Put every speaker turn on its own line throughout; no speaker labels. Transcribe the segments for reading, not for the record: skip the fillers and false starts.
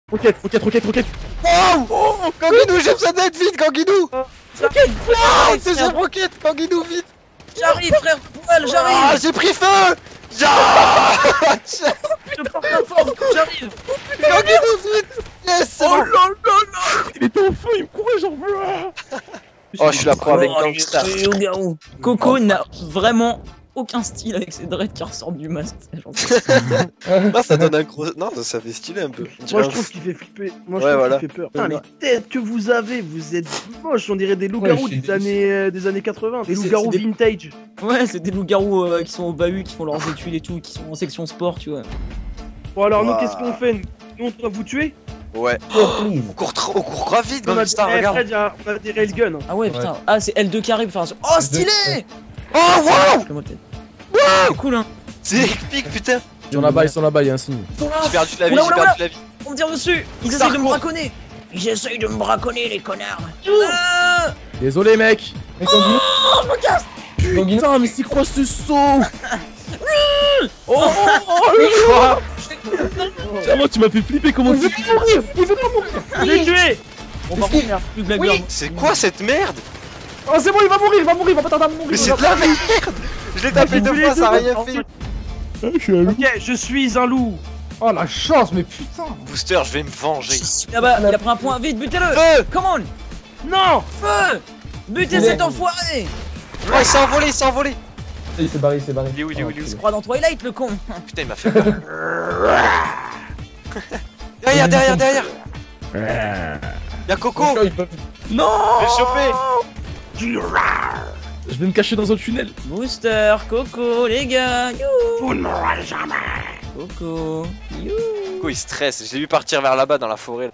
Roquette.
Oh, Ganguinou, j'ai besoin d'aide, vite, Ganguinou.
Roquette.
Non, c'est une roquette, Ganguinou, vite.
J'arrive, frère, poil,
Ah,
j'arrive.
j'ai pris feu.
Je porte la forme, j'arrive.
Ganguinou, vite. Yes, c'est bon.
Il était au feu, il me courait genre.
Oh, je suis la pro avec
Oh,
Gangsta.
loup-garou. Coco n'a vraiment aucun style avec ses dreads qui ressortent du masque.
Ah, ça donne un gros. Non, ça fait stylé un peu.
Moi je trouve qu'il fait flipper. Moi je
Ouais,
trouve
voilà.
qu'il fait peur. Putain, les têtes que vous avez, vous êtes moches. On dirait des loups-garous
Ouais,
des années 80. Des
C'est-
loups-garous
c'est des-
vintage.
Ouais, c'est des loups-garous qui sont au bahut, qui font leurs études et tout, qui sont en section sport, tu vois.
Bon, alors nous,
Ouah.
qu'est-ce qu'on fait? Nous, on doit vous tuer?
Ouais. On court grave vite,
On a,
Gangsta, regarde.
Fred, on a des railguns.
Ah ouais, putain. Ah, c'est L2 carré pour faire ça. Oh, stylé.
Oh, wow.
Fais-moi peut-être. C'est cool, hein.
C'est épique, putain.
Ils sont là-bas, il y a un signe.
J'ai perdu de la vie,
Oula,
j'ai
oula,
perdu de la vie.
On me tire dessus. Ils
Ça
essayent de me
recourt.
braconner. Ils essayent de me braconner, les connards.
Désolé, mec. Putain, mais c'est quoi ce saut?
Quoi?
Tiens, tu m'as fait flipper, comment tu...
Je l'ai tué!
Bon, par contre, merde, plus Blackbird.
C'est quoi cette merde?
Oh, c'est bon, il va pas tarder à mourir.
Mais c'est de la merde. Je l'ai tapé deux fois, ça a rien fait.
Je suis un loup.
Ok, je suis un loup.
Oh la chance, mais putain!
Booster, je vais me venger.
Là-bas, il a pris un point. Vite, butez-le.
Feu.
Come on.
Non!
Feu. Butez cet enfoiré.
Oh, il s'est envolé, il s'est envolé.
Il s'est barré, il s'est barré.
Il est où, il est où, il est où?
Il se croit dans Twilight, le con.
Putain, il m'a fait peur. Derrière. Y'a Coco.
Non.
Je vais choper.
Je vais me cacher dans un tunnel.
Booster, Coco, les gars. Vous ne mourrez jamais. Coco. You.
Coco, il stresse. Je l'ai vu partir vers là-bas dans la forêt.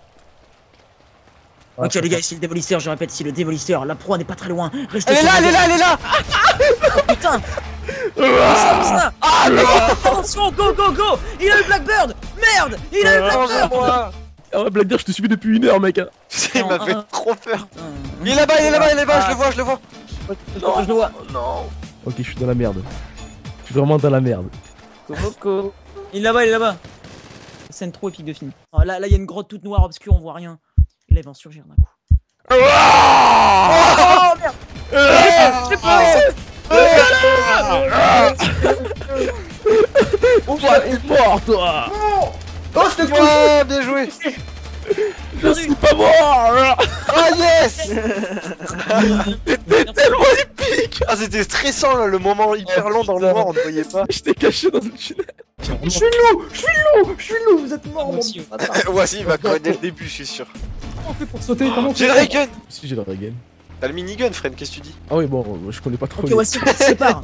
Ok les gars, ici le démolisseur, je répète, ici le démolisseur, la proie n'est pas très loin. Restez
Elle est
sur
là,
vos
elle est là.
Oh, putain. Ça. Ah non. Attention, go. Il a eu Blackbird. Merde. Il a eu Blackbird.
Moi.
Ah ouais, Blackbird, je te suivais depuis 1 heure, mec. Hein.
Il m'a fait trop peur.
Putain.
Il est là-bas, je le vois.
Non, je le vois.
Ok, je suis dans la merde. Je suis vraiment dans la merde.
Coco. Il est là-bas. Scène trop épique de film. Oh, là, il y a une grotte toute noire, obscure, on voit rien. Et là, il va en surgir d'un coup. Oh merde.
Oh, t'es mort, toi.
Oh, je t'ai
Ouais, bien joué.
Je suis pas mort.
Ah yes.
C'était tellement épique.
Ah, c'était stressant là, le moment hyper long dans le noir, on ne voyait pas.
J'étais caché dans un tunnel.
Je suis loup, vous êtes mort,
Moi
mon
aussi.
Voici, il va crever dès le début, je suis sûr.
Comment on fait pour sauter? Comment on
J'ai
fait?
le ray gun.
Si, j'ai le regain.
T'as le minigun, Fred, qu'est-ce que tu dis?
Ah oui, bon, je connais pas trop.
Ok, voici, sépare.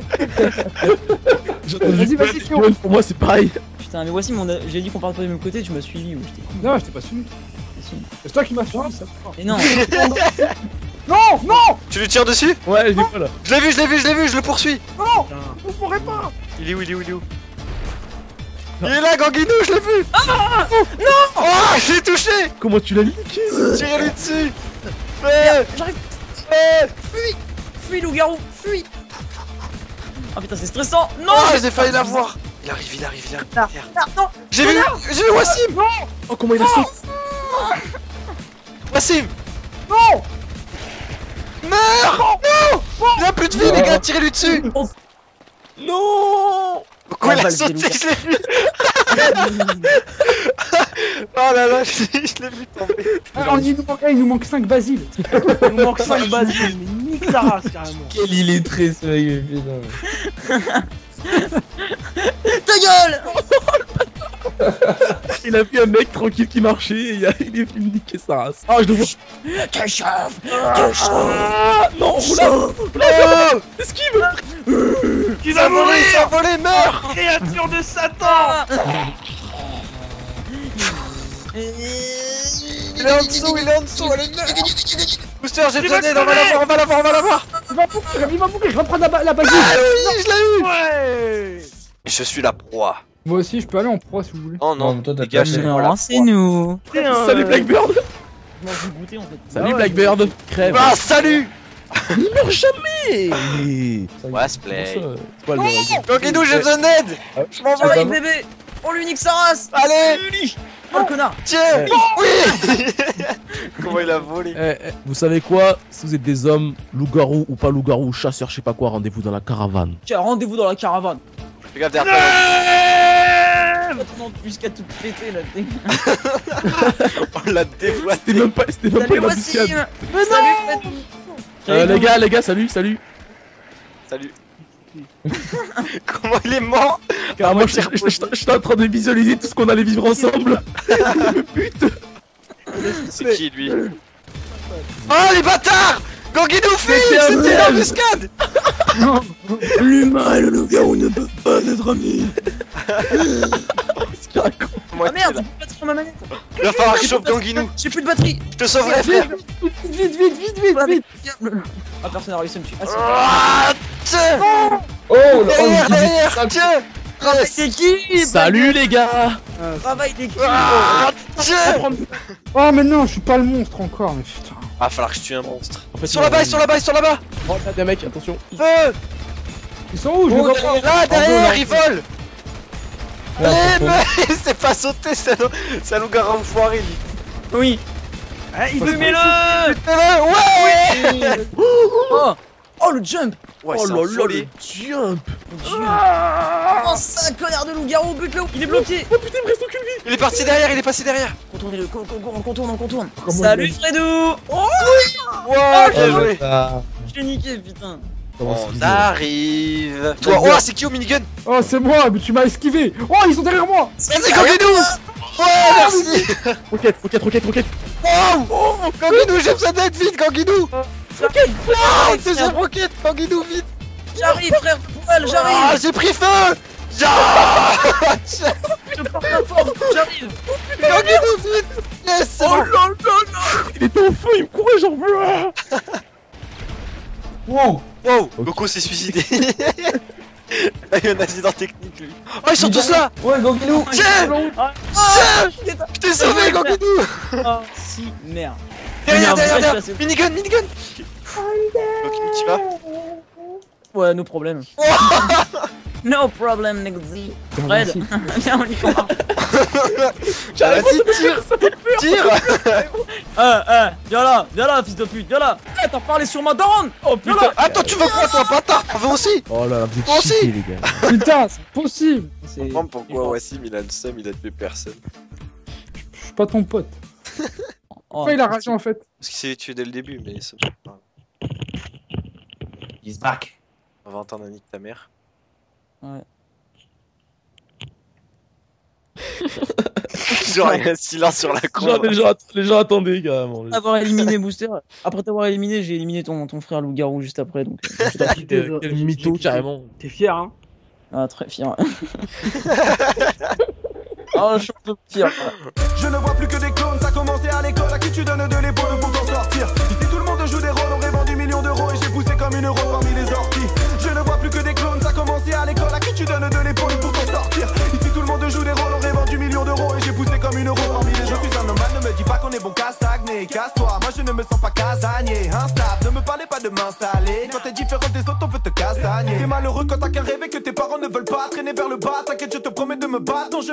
Vas-y, Fio.
Pour moi, c'est pareil.
Putain, mais voici, j'ai dit qu'on parle pas du même côté, tu m'as suivi. Ouais, j'étais con.
Non, je t'ai pas suivi. C'est toi qui m'as suivi, ça.
Et non.
Non!
Tu lui tires dessus?
Ouais, je l'ai pas là.
Je l'ai vu, je le poursuis.
Vous pourrez pas!
Il est où? Il est là, Ganguinou, je l'ai vu. Ah non. Oh, je l'ai touché.
Comment tu l'as niqué?
Tirez-lui dessus.
J'arrive.
Fais.
Fuis, loup-garou, fuis. Oh putain, c'est stressant. Non.
Oh, j'ai failli l'avoir. Il arrive.
Ah, non.
J'ai vu Wassim.
Oh, comment il a sauté?
Wassim.
Non!
Meurs. Non. Il a plus de vie, les gars, tirez-lui dessus.
Non.
Pourquoi il a
balle,
sauté?
c'est
Je l'ai vu. Oh là là, je l'ai vu tomber.
Ah, il nous manque 5 basiles.
Il nous manque 5 basiles, mais nique la race carrément.
Quel illettré ce mec, putain.
Ta gueule.
Il a vu un mec tranquille qui marchait et il est venu me niquer sa race. Ah, je le vois.
T'échauffe.
Ah, non, oula. Esquive.
Il va mourir!
Il s'est envolé, meurs.
Créature de Satan!
Il est en dessous, allez, meurs. Booster, j'ai besoin d'aide, on va l'avoir.
Il va mourir, je vais prendre la basile.
Ah oui, je l'ai eu.
Ouais!
Je suis la proie.
Moi aussi, je peux aller en proie si vous voulez.
Oh non,
Non, toi, t'as
dégage,
pas
c'est
aimé.
moi la
Non, c'est nous.
Salut Blackbird.
Je m'en suis goûté en fait.
Salut
ouais,
Blackbird. Crève.
Ah, salut.
Il meurt jamais. Mais...
Ouais, se plaît.
C'est pas le regain.
Ganguinou, j'ai besoin d'aide. Je m'en vais.
J'arrive, bébé. Oh l'unique sa race.
Allez.
Oh le connard.
Tiens. Oui. Comment il a volé.
Vous savez quoi? Si vous êtes des hommes, loup-garou ou pas loup-garou, chasseur, je sais pas quoi, rendez-vous dans la caravane.
Tiens, rendez-vous dans la caravane.
Fais gaffe derrière toi.
Jusqu'à tout péter là.
On l'a dévoilé.
C'était même pas
Salut
une
Wassim.
embuscade.
Salut Fred.
Les gars, salut.
Salut. Comment il est mort?
Car moi, j'étais en train de visualiser tout ce qu'on allait vivre ensemble. Putain.
C'est qui lui? Oh les bâtards! Ganguidou fuit!
C'était un
C'était
piège.
l'embuscade!
L'humain et le loup-garou ne peuvent pas être amis. Qu'est-ce qu'il raconte?
Moi,
Ah merde, j'ai plus de batterie sur ma manette.
il va falloir que je sauve Ganguinou.
J'ai plus de batterie.
Je te sauverai, frère.
Vite.
Ah personne n'a réussi à me tuer. Ah,
Ah, tiens!
Oh,
Derrière, tiens!
c'est qui?
Salut les gars.
Travail d'équipe.
Ah, tiens!
Oh, mais non, je suis pas le monstre encore, mais putain.
Ah, falloir que je tue un monstre.
En fait,
Sur là-bas, sur là-bas!
Oh, là, des mecs, attention.
Feu!
Ils sont où? Je les vois pas.
Là, derrière, il vole!
Là,
Allez, mais il s'est pas sauté, c'est un loup-garou enfoiré, lui.
Oui. Fumez-le.
Ouais!
Oh le jump.
Ouais,
Oh
c'est
là là,
enfoiré.
le jump.
Oh ça, connard de loup-garou, bute-le. Il est bloqué.
Oh putain, il me reste aucune vie.
Il est parti derrière, il est passé derrière.
Contournez-le, on contourne.
Comment
Salut
il
Fredou. Oh,
Wow, bien
Oh,
joué.
bâtard.
je l'ai niqué, putain.
On arrive. Toi, oh, c'est qui au minigun?
Oh, c'est moi, mais tu m'as esquivé. Oh, ils sont derrière moi.
C'est Ganguidou! Ouais, merci!
Roquette.
Oh! Ganguidou, j'ai besoin d'aide, vite, Ganguidou! Oh, deuxième roquette, Ganguidou, vite!
J'arrive, frère de poil,
Ah,
j'arrive.
j'ai pris feu! Ja!
Je porte la forme, j'arrive.
Ganguidou, vite! Yes, c'est bon.
Il était au feu, il me courait genre.
Wow.
Wow, Loco s'est suicidé. Il a eu un accident technique, lui. Oh, ils sont tous là!
Ouais, Ganguidou.
Tiens!
Ah,
Je t'ai sauvé, Ganguidou!
oh, si, merde.
Derrière,
Mais en vrai,
derrière!
je suis assez-
Minigun! Ganguidou, tu vas?
Ouais, no problème. No problem, Nexi. Fred, viens, on y va.
Vas-y, tire!
Viens là, fils de pute, viens là. T'as parlé sur ma daronne. Oh
Putain,
putain.
attends, tu veux quoi, toi, bâtard? T'en veux aussi?
Oh là là, vous
Moi
êtes
aussi.
chiés les gars.
Putain, c'est possible.
C'est
Comprends pourquoi Wassim il a le seum, il a tué personne.
Je suis pas ton pote.
Oh,
Pourquoi il a ragé en fait?
Parce qu'il s'est tué dès le début, mais c'est pas grave.
He's back.
On va entendre un nique ta mère.
Ouais.
Genre, il y a un silence sur la cour.
Les gens attendaient carrément.
Avoir éliminé Booster, après t'avoir éliminé, j'ai éliminé ton frère loup-garou juste après, donc juste après.
Quel mytho carrément.
T'es fier, hein?
Ah, très fier. Oh, je suis un peu fier.
Je ne vois plus que des clones, ça a commencé à l'école, à qui tu donnes de l'épaule pour t'en sortir. Ici tout le monde joue des rôles, on vendu millions d'euros et j'ai poussé comme une euro parmi les orties. Je ne vois plus que des clones, ça a commencé à l'école, à qui tu donnes de l'épaule pour t'en sortir. Ici tout le monde joue des rôles, on vendu millions d'euros et j'ai poussé comme une euro parmi les. Je suis un nomade, ne me dis pas qu'on est bon qu'à stagner. Casse-toi, moi je ne me sens pas casanier. Instable, ne me parlez pas de m'installer. Quand t'es différent des autres, on veut te castagner. T'es malheureux quand t'as qu'un rêve et que tes parents ne veulent pas traîner vers le bas. T'inquiète, je te promets de me battre.